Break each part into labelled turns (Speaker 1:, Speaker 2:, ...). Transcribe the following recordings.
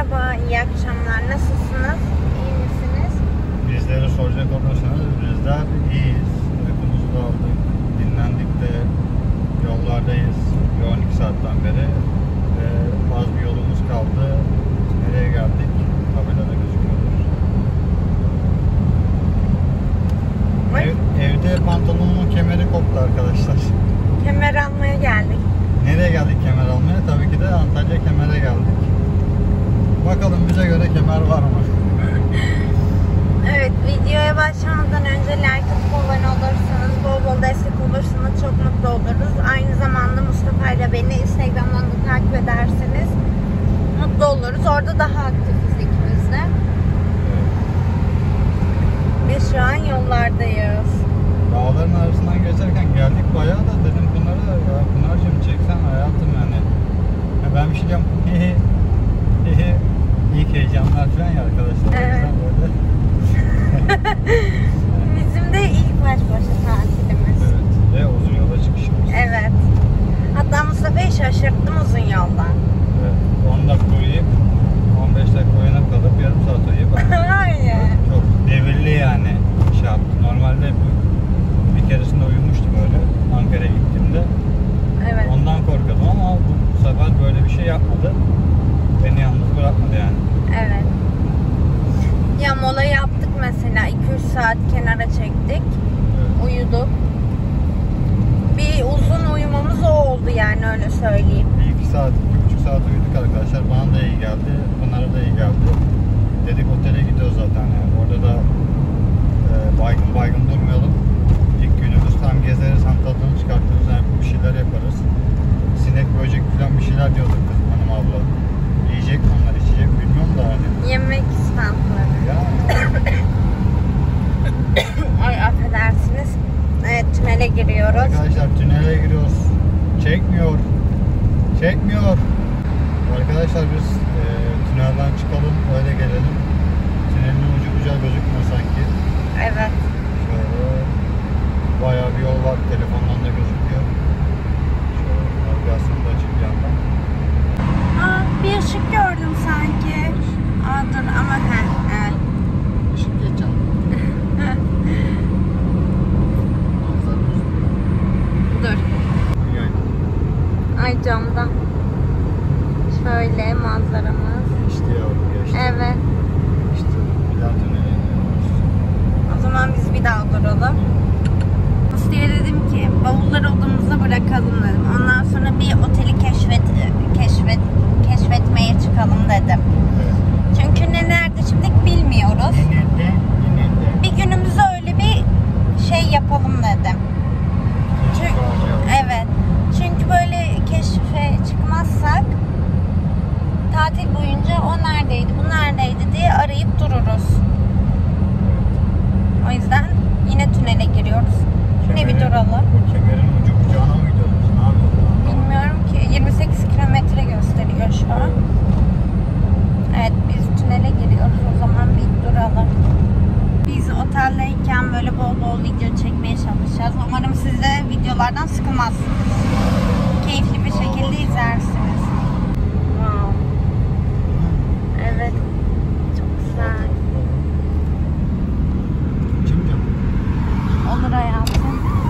Speaker 1: Merhaba, iyi akşamlar. Nasılsınız? İyi misiniz?
Speaker 2: Bizleri soracak olursanız bizler iyiyiz. Uykumuzu da aldık. Dinlendik de yollardayız. 12 saatten beri. Az bir yolumuz kaldı. Nereye geldik? Tabelada gözüküyordur. Evde pantolonumun kemeri koptu arkadaşlar.
Speaker 1: Kemer almaya geldik.
Speaker 2: Nereye geldik kemer almaya? Tabii ki de Antalya Kemer'e geldik. Bakalım bize göre kemer var mı?
Speaker 1: Evet, videoya başlamadan önce like atıp abone olursanız, bol bol destek olursanız çok mutlu oluruz. Aynı zamanda Mustafa ile beni Instagram'dan da takip ederseniz mutlu oluruz. Orada daha aktifiz ikimiz de. Ve şu an yollardayız.
Speaker 2: Dağların arasından geçerken geldik bayağı da dedim Pınar'a, ya Pınar'cığım çeksen hayatım yani. Ya ben bir şey diyeceğim. İlk heyecanlar falan ya arkadaşlar.
Speaker 1: Evet.
Speaker 2: Böyle.
Speaker 1: Bizim de ilk baş başa tatilimiz.
Speaker 2: Evet. Ve uzun yola çıkışımız.
Speaker 1: Evet. Hatta Mustafa'yı şaşırttım uzun yoldan.
Speaker 2: Evet. 10 dakika uyuyup 15 dakika uyanıp kalıp yarım saat uyuyup
Speaker 1: Hayır.
Speaker 2: çok devirli yani şey yaptı. Normalde bir keresinde uyumuştum öyle Ankara'ya gittiğimde.
Speaker 1: Evet.
Speaker 2: Ondan korkuyordum ama bu sefer böyle bir şey yapmadı. Beni yalnız bırakmadı yani.
Speaker 1: Evet. Ya mola yaptık mesela 2-3 saat kenara çektik.
Speaker 2: Evet.
Speaker 1: Uyuduk. Bir uzun uyumamız o oldu yani öyle söyleyeyim.
Speaker 2: 1-2 saat, 2,5 saat uyuduk arkadaşlar. Bana da iyi geldi. Pınar'a da iyi geldi. Dedik otele gidiyoruz zaten yani. Orada da baygın durmayalım. İlk günümüz tam gezeriz, hem tadını çıkartırız, hem bir şeyler yaparız. Sinek, böcek falan bir şeyler diyorduk kız hanım abla. Yiyecek mi onlar, içecek mi bilmiyorum da hani.
Speaker 1: Yemek standları.
Speaker 2: Ya.
Speaker 1: Ay affedersiniz. Evet, tünele giriyoruz.
Speaker 2: Arkadaşlar tünele giriyoruz. Çekmiyor. Arkadaşlar biz tünelden çıkalım, öyle gelelim. Tünelin ucu bucağı gözükmüyor sanki.
Speaker 1: Evet.
Speaker 2: Şöyle bayağı bir yol var, telefondan da gözüküyor. Şöyle navigasyonu da açık bir yandan.
Speaker 1: Aa, bir ışık gördüm sanki. Aa dur ama evet.
Speaker 2: Işık geçeceğim. Manzaramız
Speaker 1: Dur.
Speaker 2: yani.
Speaker 1: Ay camdan. Şöyle manzaramız.
Speaker 2: Geçti yavrum, geçti.
Speaker 1: Evet.
Speaker 2: İşte bir daha tünele iniyoruz.
Speaker 1: O zaman biz bir daha duralım. Musti'ye dedim ki bavulları odamıza bırakalım dedim. Ondan sonra bir oteli keşfetmeye çıkalım dedim.
Speaker 2: Evet.
Speaker 1: Çünkü nerede şimdi bilmiyoruz.
Speaker 2: Nerede?
Speaker 1: Bir günümüzü öyle bir şey yapalım dedim. Evet. Çünkü böyle keşfe çıkmazsak tatil boyunca o neredeydi, bu neredeydi diye arayıp dururuz. O yüzden yine tünele giriyoruz. Yine bir duralım.
Speaker 2: Bu kemerin ucu bucağına mı gidiyoruz? Ne yapıyoruz?
Speaker 1: Bilmiyorum ki. 28 kilometre gösteriyor şu an. Evet, biz tünele giriyoruz. O zaman bir duralım. Biz oteldeyken böyle bol bol video çekmeye çalışacağız. Umarım siz de videolardan sıkılmazsınız. Keyifli bir şekilde izlersiniz. Wow. Evet. Çok güzel. Olur hayatım.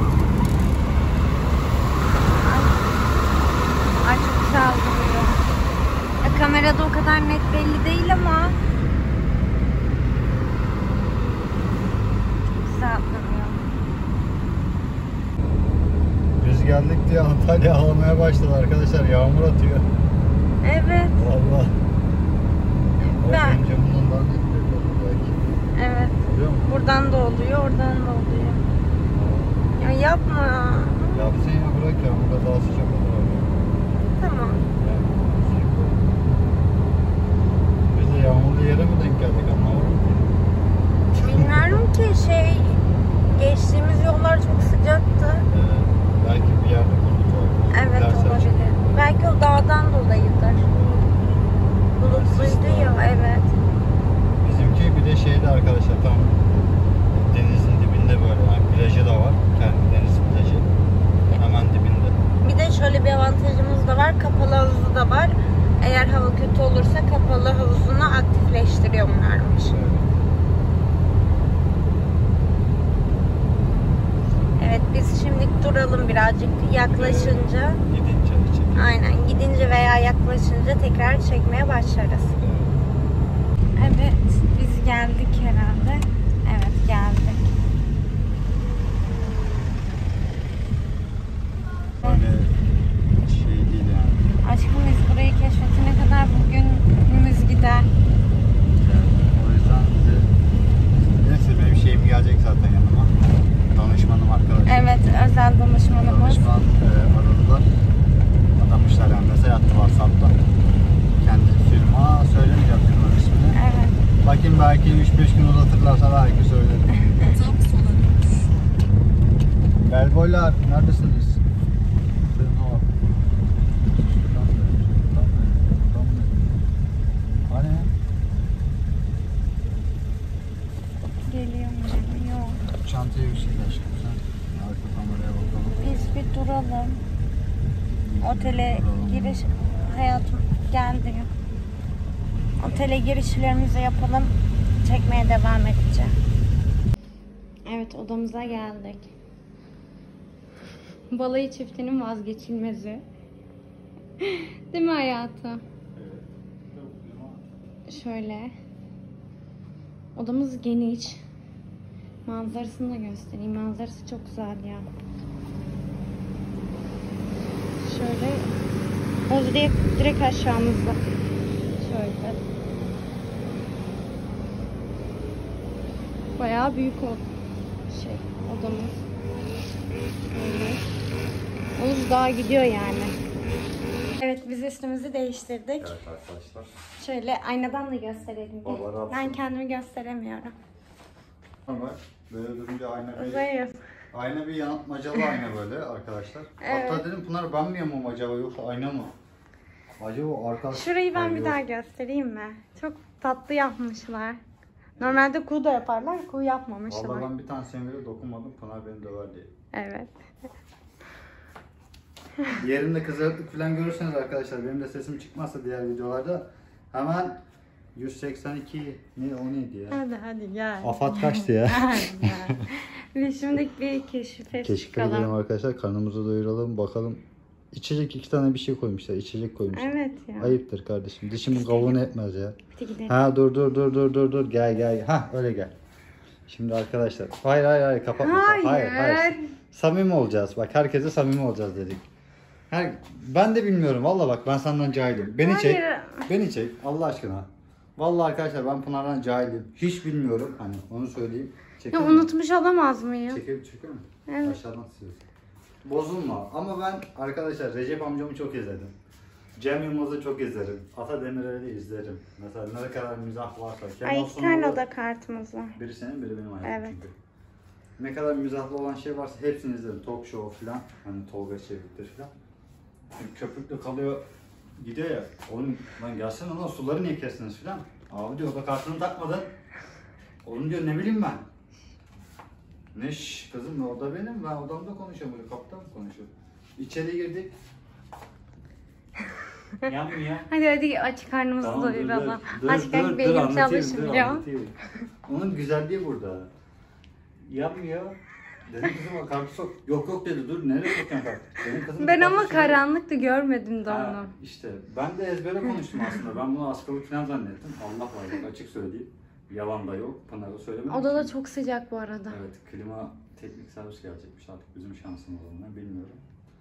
Speaker 1: Ay çok güzel duruyor. Kamerada o kadar net belli değil ama çok güzel duruyor.
Speaker 2: Biz geldik diye Antalya ağlamaya başladı arkadaşlar. Yağmur atıyor.
Speaker 1: Evet.
Speaker 2: Vallahi.
Speaker 1: Ben-
Speaker 2: Bence bundan net belli olur belki.
Speaker 1: Evet.
Speaker 2: Oluyor mu?
Speaker 1: Buradan da oluyor, oradan da oluyor. Ya yapma.
Speaker 2: Yapsın ya, bırak yağmurda daha sıcak olur öyle.
Speaker 1: Tamam.
Speaker 2: Yani, biz de yağmurlu yere mi denk geldik anlamadım ki.
Speaker 1: Bilmiyorum ki geçtiğimiz yollar çok sıcaktı.
Speaker 2: Belki bir yerde bulduk o.
Speaker 1: Evet
Speaker 2: Dersler
Speaker 1: olabilir.
Speaker 2: çıkıyor.
Speaker 1: Belki o dağdan dolayı. kötü olursa kapalı havuzunu aktifleştiriyorlarmış. Evet, biz şimdi duralım birazcık, yaklaşınca.
Speaker 2: Gidince.
Speaker 1: Aynen, gidince veya yaklaşınca tekrar çekmeye başlarız. Evet, biz geldik herhalde. Evet, geldik.
Speaker 2: Böyle şey değil yani.
Speaker 1: Aşkım, biz burayı keşfetene kadar bugünümüz gider.
Speaker 2: O yüzden bize neyse benim şeyim gelecek zaten yanıma. Danışmanım arkadaşlar.
Speaker 1: Evet, özel danışmanımız.
Speaker 2: Danışman aradılar. Adamışlar yani mesaj attı WhatsApp'ta. Kendi firma söylemeyeceğim firmanın ismini.
Speaker 1: Evet.
Speaker 2: Bakayım belki 3-5 gün uzatırlarsa belki söylerim. Belboylar neredesiniz? Hani?
Speaker 1: Geliyor mu? Yok.
Speaker 2: Çantaya bir şey taşıdım sen. Arka kameraya bakalım.
Speaker 1: Biz bir duralım. Otele giriş hayatım geldi. Otele girişlerimizi yapalım. Çekmeye devam edeceğim. Evet, odamıza geldik. Balayı çiftinin vazgeçilmezi. Değil mi hayatım? Şöyle. Odamız geniş. Manzarasını da göstereyim. Manzarası çok güzel ya. Şöyle. O direkt aşağımızda. Şöyle. Bayağı büyük odamız. Böyle. Oğuz daha gidiyor yani. Evet, biz üstümüzü değiştirdik.
Speaker 2: Evet arkadaşlar.
Speaker 1: Şöyle aynadan da gösterelim.
Speaker 2: Allah razı olsun.
Speaker 1: Ben kendimi gösteremiyorum.
Speaker 2: Ama böyle durunca
Speaker 1: Zayıf.
Speaker 2: ayna bir yanıltmacalı ayna böyle arkadaşlar.
Speaker 1: Evet.
Speaker 2: Hatta dedim Pınar ben mi yamam acaba yoksa ayna mı? Acaba arkadaş...
Speaker 1: Şurayı ben bir
Speaker 2: yok.
Speaker 1: daha göstereyim mi? Çok tatlı yapmışlar. Normalde kuğu da yaparlar, kuğu yapmamışlar.
Speaker 2: Vallahi ben bir tanesine bile dokunmadım, Pınar beni döver diye.
Speaker 1: Evet.
Speaker 2: Yerinde kızarıklık falan görürseniz arkadaşlar, benim de sesim çıkmazsa diğer videolarda hemen 182 ne o neydi ya?
Speaker 1: Hadi gel.
Speaker 2: Afat kaçtı ya?
Speaker 1: Hadi gel. Biz şimdi bir keşife
Speaker 2: Keşke gidelim
Speaker 1: çıkalım.
Speaker 2: arkadaşlar, karnımızı doyuralım bakalım. İçecek 2 tane bir şey koymuşlar, içecek koymuşlar.
Speaker 1: Evet ya.
Speaker 2: Ayıptır kardeşim, dişimin kavuğunu etmez ya.
Speaker 1: Hadi gidelim.
Speaker 2: Ha dur gel. Ha öyle gel. Şimdi arkadaşlar hayır kapatma. Hayır. Samimi olacağız. Bak herkese samimi olacağız dedik. Ben de bilmiyorum valla, bak ben senden cahilim. Beni çek. Beni çek Allah aşkına. Vallahi arkadaşlar ben Pınar'dan cahilim. Hiç bilmiyorum. Hani onu söyleyeyim.
Speaker 1: Ya unutmuş olamaz mıyım?
Speaker 2: Çekiyor mu?
Speaker 1: Evet.
Speaker 2: Aşağıdan tutuyorsun. Bozulma. Ama ben arkadaşlar Recep amcamı çok izledim. Cem Yılmaz'ı çok izlerim. Ata Demirer'i de izlerim. Mesela ne kadar mizah varsa.
Speaker 1: Ay, iki tane oda kartımız var.
Speaker 2: Biri senin, biri benim hayatım
Speaker 1: Evet.
Speaker 2: çünkü. Ne kadar mizahlı olan şey varsa hepsini izlerim. Talk show falan. Hani Tolga Çevik'tir falan. Köpüklü kalıyor, gidiyor ya. Oğlum lan gelsene lan, suları niye kestiniz falan. Abi diyor, oda kartını takmadın. Oğlum diyor, ne bileyim ben. Ne kızım, orada benim. Ben odamda konuşuyorum, böyle kapıda mı konuşuyorum. İçeri girdik. Yanmıyor.
Speaker 1: Hadi aç karnımızı doyuralım. Aşkım benim
Speaker 2: anlatayım,
Speaker 1: çalışmıyor.
Speaker 2: Onun güzelliği burada. Yanmıyor. Dedim kızım o kartı sok. Yok dedi, dur nereye sokuyorsun kartı?
Speaker 1: Ben ama karanlıkta görmedim de onu.
Speaker 2: İşte ben de ezbere konuştum aslında. Ben bunu askılık falan zannettim. Allah var bak, açık söyleyeyim. Yalan da yok. Pınar'a söylemedim.
Speaker 1: Oda da çok sıcak bu arada.
Speaker 2: Evet, klima teknik servis gelecekmiş, artık bizim şansımız olduğunu bilmiyorum.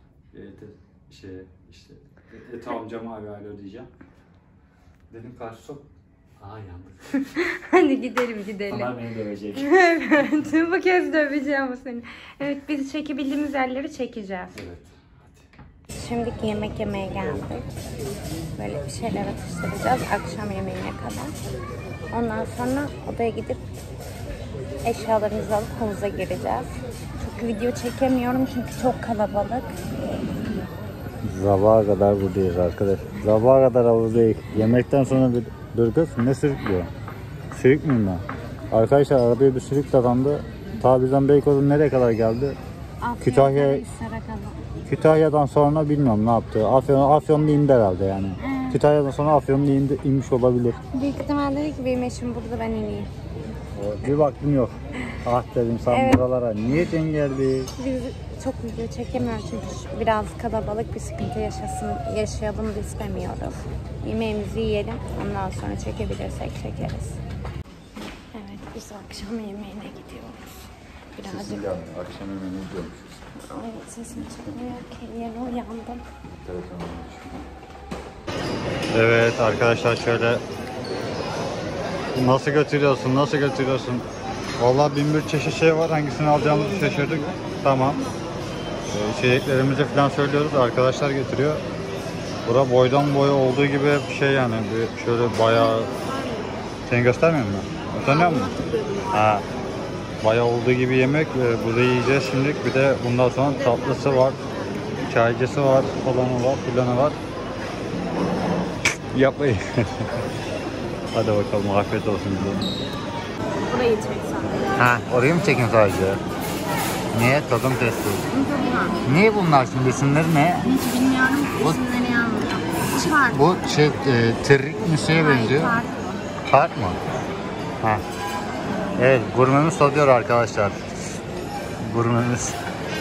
Speaker 2: İşte amcama alo diyeceğim. Dedim karşı sok. Yandık.
Speaker 1: Hadi gidelim.
Speaker 2: Pınar beni dövecek.
Speaker 1: Evet, bu kez döveceğim seni. Evet, biz çekebildiğimiz yerleri çekeceğiz.
Speaker 2: Evet.
Speaker 1: Şimdi yemek yemeye geldik. Böyle bir şeyler atıştıracağız akşam yemeğine kadar. Ondan sonra odaya gidip eşyalarımızı alıp havuza gireceğiz. Çok video çekemiyorum çünkü çok kalabalık.
Speaker 2: Sabaha kadar buradayız arkadaşlar. Sabaha kadar havuzdayız. Yemekten sonra dur kız, ne sürüklüyor? Sürük müyüm ben? Arkadaşlar arabaya bir sürük dadandı. Ta bizden Beykoz'un nereye kadar geldi? Kütahya'dan sonra bilmiyorum ne yaptı. Afyon'da indi herhalde yani. Kütahya'dan sonra Afyon'un inmiş olabilir.
Speaker 1: Büyük ihtimalle dedi ki benim eşim burada, ben ineyim.
Speaker 2: Bir baktım yok. Ah dedim sen
Speaker 1: Evet.
Speaker 2: buralara niye geldik?
Speaker 1: Biz çok video çekemiyoruz çünkü biraz kalabalık bir sıkıntı yaşayalım da istemiyoruz. Yemeğimizi yiyelim, ondan sonra çekebilirsek çekeriz. Evet, biz akşam yemeğine gidiyoruz. Birazcık...
Speaker 2: Akşam yemeğine gidiyormuşuz.
Speaker 1: Ay, sesim çıkmıyor ki, yeni uyandım.
Speaker 2: Evet arkadaşlar, şöyle nasıl götürüyorsun? Vallahi bin bir çeşit şey var, hangisini alacağımızı şaşırdık. Tamam. İçeceklerimizi falan söylüyoruz, arkadaşlar getiriyor. Bura boydan boya olduğu gibi bir şey yani, bir şöyle bayağı. Seni göstermiyor musun? Utanıyor musun? Ha. Bayağı olduğu gibi yemek, burayı yiyeceğiz şimdilik. Bir de bundan sonra tatlısı var, çaycısı var, falanı var. Yapmayın. Hadi bakalım, afiyet olsun bize.
Speaker 1: Burayı çek sanırım.
Speaker 2: Ha, orayı mı çekin sadece? Niye? Tadım testi. Niye bunlar şimdi, isimleri ne?
Speaker 1: Hiç bilmiyorum, isimleri yanmıyor. Çıkar.
Speaker 2: Bu şey, tırrik mi şeye benziyor? Kart mı? Ha. Evet, gurmemiz tadıyor arkadaşlar. Gurmemiz.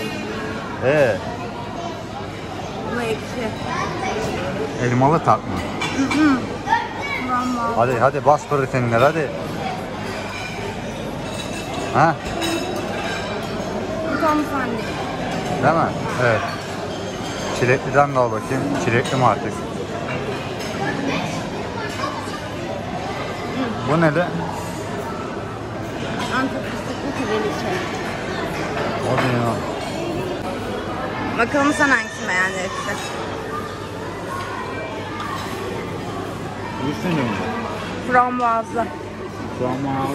Speaker 1: Bu ekşi.
Speaker 2: Elmalı tat mı?
Speaker 1: Bravo.
Speaker 2: Hadi bas proteinler hadi. Ha?
Speaker 1: Tam sandık.
Speaker 2: Değil mi? Evet. Çilekliden de al bakayım. Çilekli mi artık? Bu ne de?
Speaker 1: Antep fıstıklı kraliçe.
Speaker 2: O ne ya?
Speaker 1: Bakalım sen hangisini beğeneceksin?
Speaker 2: Düşünüyor musun?
Speaker 1: Frambuazlı.
Speaker 2: Şu an bana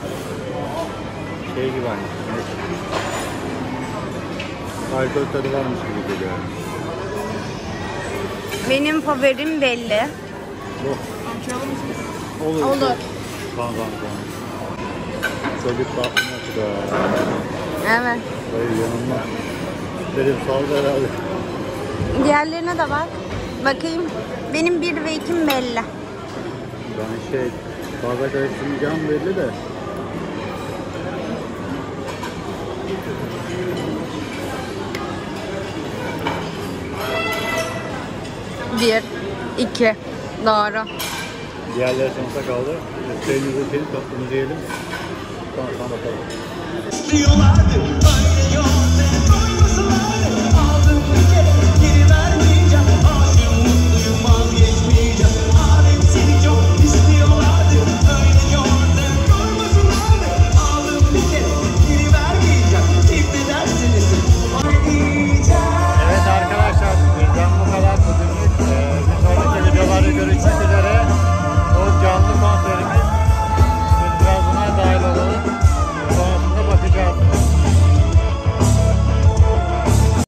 Speaker 2: şey gibi aynı. Alkol tadı varmış gibi geliyor.
Speaker 1: Benim favorim belli.
Speaker 2: Bu. Olur. Tamam. Çocuk tatlı yaptı da.
Speaker 1: Evet.
Speaker 2: Hayır, yanılmaz. Dedim saldı herhalde.
Speaker 1: Diğerlerine de bak. Bakayım. Benim 1 ve 2'm belli.
Speaker 2: Ben fazla karıştırmayacağım belli de.
Speaker 1: Bir, 2. Doğru.
Speaker 2: Diğerleri sonsuza kaldı. Suyumuzu içelim, tatlımızı yiyelim. Sonra bakalım.
Speaker 3: Diyorlardı,